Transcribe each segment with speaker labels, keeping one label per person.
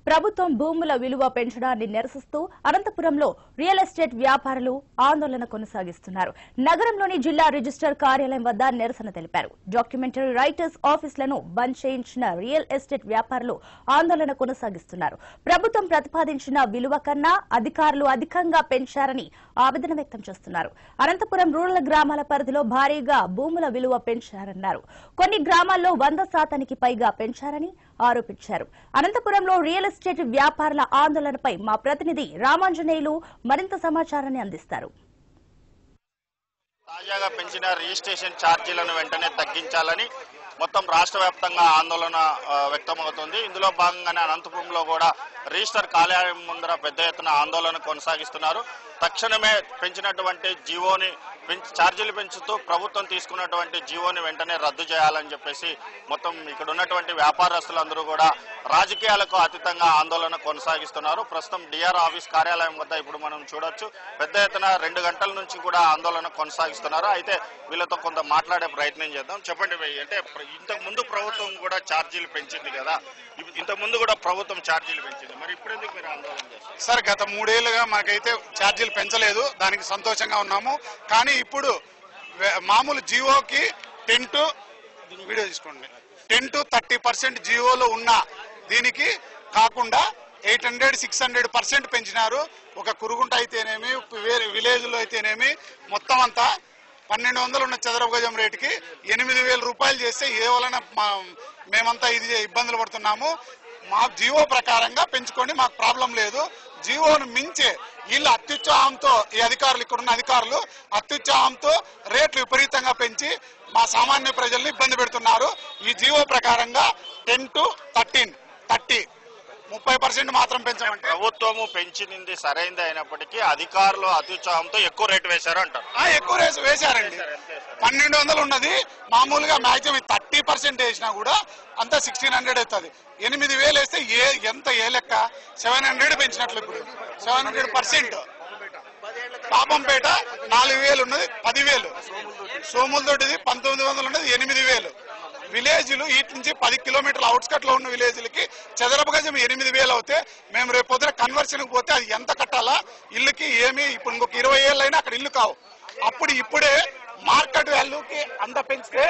Speaker 1: ప్రభుత్వం భూముల విలువ పెంచడాన్ని నిరసిస్తూ అనంతపురంలో రియల్ ఎస్టేట్ వ్యాపారులు ఆందోళన కొనసాగిస్తున్నారు. నగరంలోని జిల్లా రిజిస్టర్ కార్యాలయం వద్ద నిరసన తెలిపారు. డాక్యుమెంటరీ రైటర్స్ ఆఫీసులను బంద్ చేయించిన రియల్ ఎస్టేట్ వ్యాపారులు ఆందోళన కొనసాగిస్తున్నారు. ప్రభుత్వం ప్రతిపాదించిన విలువ కన్నా అధికారులు అధికంగా పెంచారని ఆవేదన వ్యక్తం చేస్తున్నారు. అనంతపురం రూరల్ గ్రామాల పరిధిలో భారీగా భూముల విలువ పెంచారన్నారు. కొన్ని గ్రామాల్లో 100% పైగా పెంచారని ఆరోపించారు. అనంతపురంలో రియల్ ఎస్టేట్ వ్యాపారుల ఆందోళనపై మా ప్రతినిధి రామాంజనేయులు మరింత సమాచారాన్ని అందిస్తారు.
Speaker 2: తాజాగా పెంచిన రిజిస్ట్రేషన్ ఛార్జీలను వెంటనే తగ్గించాలని మొత్తం రాష్ట్ర వ్యాప్తంగా ఆందోళన వ్యక్తమవుతుంది. ఇందులో భాగంగానే అనంతపురంలో కూడా రిజిస్టర్ కార్యాలయం ముందర పెద్ద ఎత్తున ఆందోళన కొనసాగిస్తున్నారు. తక్షణమే పెంచినటువంటి జీవోని ఛార్జీలు పెంచుతూ ప్రభుత్వం తీసుకున్నటువంటి జీవోని వెంటనే రద్దు చేయాలని చెప్పేసి మొత్తం ఇక్కడ ఉన్నటువంటి వ్యాపారస్తులందరూ కూడా రాజకీయాలకు అతీతంగా ఆందోళన కొనసాగిస్తున్నారు. ప్రస్తుతం డిఆర్ ఆఫీస్ కార్యాలయం వద్ద ఇప్పుడు మనం చూడొచ్చు పెద్ద ఎత్తున 2 గంటల నుంచి కూడా ఆందోళన కొనసాగిస్తున్నారు. అయితే వీళ్ళతో కొంత మాట్లాడే ప్రయత్నం చేద్దాం. చెప్పండి అంటే ఇంతకు ముందు ప్రభుత్వం కూడా ఛార్జీలు పెంచింది కదా, ఇంతకు ముందు కూడా ప్రభుత్వం ఛార్జీలు పెంచింది, మరి ఇప్పుడు ఎందుకు మీరు ఆందోళన చేస్తారు?
Speaker 3: సార్, గత 3 ఏళ్లుగా మనకైతే ఛార్జీలు పెంచలేదు, దానికి సంతోషంగా ఉన్నాము. కానీ ఇప్పుడు మామూలు జియోకి 10 to 30% జియోలో ఉన్న దీనికి కాకుండా 800-600% పెంచినారు. ఒక కురుగుంట అయితేనేమి, వేరే విలేజ్ లో అయితేనేమి మొత్తం అంతా 1200 ఉన్న చదరపు గజం రేటుకి 8000 రూపాయలు చేస్తే ఏ వలన మేమంతా ఇది ఇబ్బందులు పడుతున్నాము. మా జీవో ప్రకారంగా పెంచుకోండి, మాకు ప్రాబ్లం లేదు. జీవోను మించే వీళ్ళు అత్యుత్సాహంతో, ఈ అధికారులు ఇక్కడున్న అధికారులు అత్యుత్సాహంతో రేట్లు విపరీతంగా పెంచి మా సామాన్య ప్రజల్ని ఇబ్బంది పెడుతున్నారు. ఈ జీవో ప్రకారంగా 10 to 30% మాత్రం పెంచమంటే
Speaker 2: ప్రభుత్వము పెంచింది సరైనది అయినప్పటికీ అధికారులు అత్యుత్సాహంతో ఎక్కువ రేటు వేశారు అంటారు.
Speaker 3: ఎక్కువ రేటు వేశారండి. 1200 ఉన్నది మామూలుగా మాక్సిమం 30% వేసినా కూడా అంతా 1600 అవుతుంది. 8000 వేస్తే ఎంత ఏ లెక్క 700 పెంచినట్లు. ఇప్పుడు 700%. పాపంపేట 4000 ఉన్నది 10,000, సోములతోటిది 1900 ఉన్నది 8000. విలేజ్లు వీటి నుంచి 10 కిలోమీటర్ల అవుట్స్కట్ లో ఉన్న విలేజ్లకి చదరపు గజం 8000 అవుతే మేము రేపు పొద్దున కన్వర్షన్ పోతే అది ఎంత కట్టాలా? ఇల్లుకి ఏమి ఇప్పుడు ఇంకొక 20 ఏళ్ళు అయినా అక్కడ ఇల్లు కావు. ఇప్పుడే మార్కెట్ వాల్యూకి అంత పెంచితే,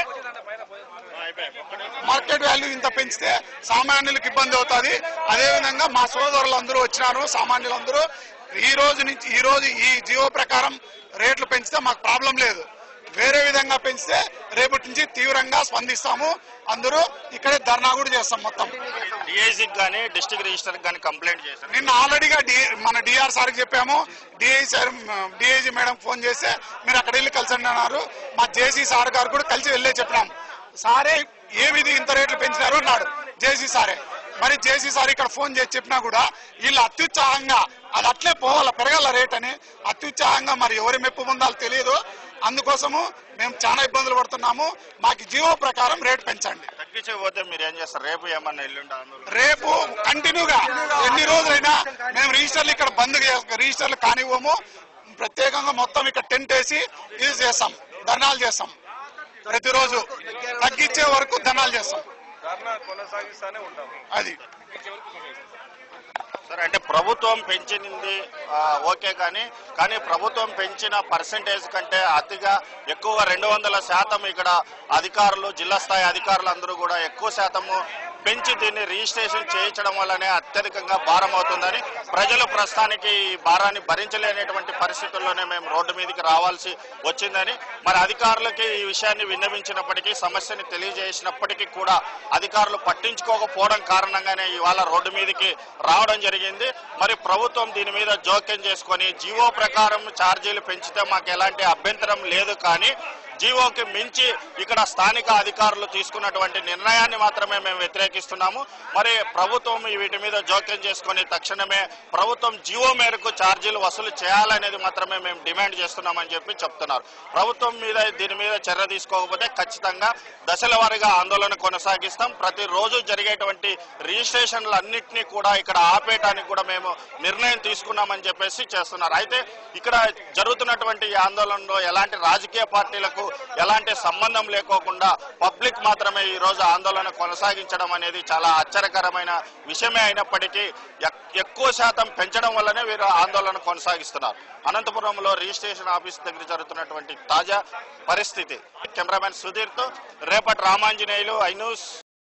Speaker 3: మార్కెట్ వాల్యూ ఇంత పెంచితే సామాన్యులకు ఇబ్బంది అవుతుంది. అదేవిధంగా మా సోదరులందరూ వచ్చినారు, సామాన్యులందరూ ఈ రోజు ఈ జియో ప్రకారం రేట్లు పెంచితే మాకు ప్రాబ్లం లేదు. వేరే విధంగా పెంచితే రేపటి నుంచి తీవ్రంగా స్పందిస్తాము. అందరూ ఇక్కడే ధర్నా కూడా చేస్తాం. మొత్తం
Speaker 2: డిఐజీకి కానీ డిస్ట్రిక్ట్ రిజిస్టర్ కానీ కంప్లైంట్ చేస్తాం.
Speaker 3: నిన్న ఆల్రెడీగా మన డిఆర్ సార్కి చెప్పాము. డిఐజీ మేడం ఫోన్ చేస్తే మీరు అక్కడ వెళ్ళి కలిసండి అన్నారు. మా జేసీ సార్ గారు కూడా కలిసి వెళ్ళే చెప్పినాం. సారే ఏమిది ఇంత రేట్లు పెంచినారు అన్నాడు జేసీ సారే. మరి జేసీ సార్ ఇక్కడ ఫోన్ చేసి చెప్పినా కూడా వీళ్ళు అత్యుత్సాహంగా అది అట్లే పోవాల, పెరగాల రేట్ అని అత్యుత్సాహంగా మరి ఎవరి మెప్పు పొందాలో తెలియదు. అందుకోసము మేము చాలా ఇబ్బందులు పడుతున్నాము. మాకు జీవో ప్రకారం రేటు పెంచండి.
Speaker 2: తగ్గించకపోతే మీరు ఏం చేస్తారు? రేపు ఏమన్నా ఎల్లుండి
Speaker 3: రేపు కంటిన్యూగా ఎన్ని రోజులైనా మేము రిజిస్టర్లు ఇక్కడ బంద్ రిజిస్టర్లు కానివ్వము. ప్రత్యేకంగా మొత్తం ఇక్కడ టెంట్ వేసి ఇది చేస్తాం, ధర్నాలు చేస్తాం. ప్రతిరోజు తగ్గించే వరకు ధర్నాలు చేస్తాం. అది
Speaker 2: సరే, అంటే ప్రభుత్వం పెంచింది ఓకే, కానీ ప్రభుత్వం పెంచిన పర్సెంటేజ్ కంటే అతిగా ఎక్కువ 200% ఇక్కడ అధికారులు, జిల్లా స్థాయి అధికారులు అందరూ కూడా ఎక్కువ శాతము పెంచి దీన్ని రిజిస్ట్రేషన్ చేయించడం వల్లనే అత్యధికంగా భారం అవుతుందని, ప్రజలు ప్రస్తుతానికి ఈ భారాన్ని భరించలేనటువంటి పరిస్థితుల్లోనే మేము రోడ్డు మీదకి రావాల్సి వచ్చిందని, మరి అధికారులకి ఈ విషయాన్ని విన్నవించినప్పటికీ, సమస్యని తెలియజేసినప్పటికీ కూడా అధికారులు పట్టించుకోకపోవడం కారణంగానే ఇవాళ రోడ్డు మీదకి రావడం జరిగింది. మరి ప్రభుత్వం దీని మీద జోక్యం చేసుకొని జీవో ప్రకారం ఛార్జీలు పెంచితే మాకు ఎలాంటి అభ్యంతరం లేదు, కానీ జీవోకి మించి ఇక్కడ స్థానిక అధికారులు తీసుకున్నటువంటి నిర్ణయాన్ని మాత్రమే మేము వ్యతిరేకిస్తున్నాము. మరి ప్రభుత్వం వీటి మీద జోక్యం చేసుకుని తక్షణమే ప్రభుత్వం జీవో మేరకు ఛార్జీలు వసూలు చేయాలనేది మాత్రమే మేము డిమాండ్ చేస్తున్నామని చెప్పి చెప్తున్నారు. ప్రభుత్వం మీద దీని మీద చర్య తీసుకోకపోతే ఖచ్చితంగా దశల వారీగా ఆందోళన కొనసాగిస్తాం. ప్రతిరోజు జరిగేటువంటి రిజిస్ట్రేషన్లన్నింటినీ కూడా ఇక్కడ ఆపేయడానికి కూడా మేము నిర్ణయం తీసుకున్నామని చెప్పేసి చేస్తున్నారు. అయితే ఇక్కడ జరుగుతున్నటువంటి ఈ ఆందోళనలో ఎలాంటి రాజకీయ పార్టీలకు ఎలాంటి సంబంధం లేకోకుండా పబ్లిక్ మాత్రమే ఈ రోజు ఆందోళన కొనసాగించడం అనేది చాలా ఆశ్చర్యకరమైన విషయమే అయినప్పటికీ ఎక్కువ శాతం పెంచడం వల్లనే వీరు ఆందోళన కొనసాగిస్తున్నారు. అనంతపురంలో రిజిస్ట్రేషన్ ఆఫీస్ దగ్గర జరుగుతున్నటువంటి తాజా పరిస్థితి. కెమెరామెన్ సుధీర్తో రేపటి రామాంజనేయులు, ఐ న్యూస్.